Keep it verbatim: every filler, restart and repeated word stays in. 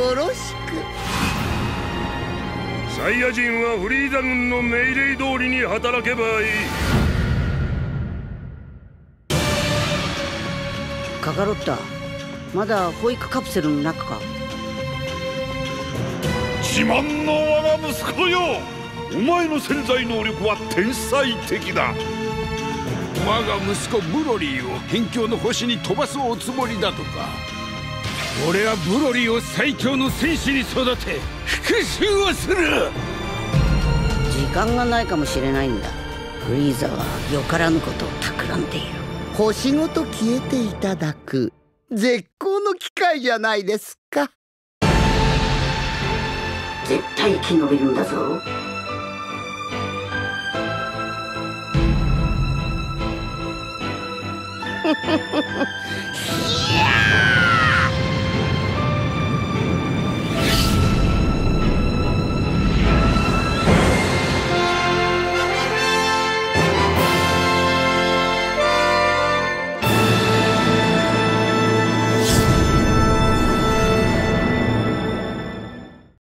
よろしく。 サイヤ人はフリーザ軍の命令通りに働けばいい。 カカロッタ、まだ保育カプセルの中か。 自慢の我が息子よ、お前の潜在能力は天才的だ。 我が息子ブロリーを辺境の星に飛ばすおつもりだとか。俺はブロリーを最強の戦士に育て復讐をする。 時間がないかもしれないんだ。フリーザはよからぬことを企んでいる。星ごと消えていただく絶好の機会じゃないですか。絶対生き延びるんだぞ。ヒ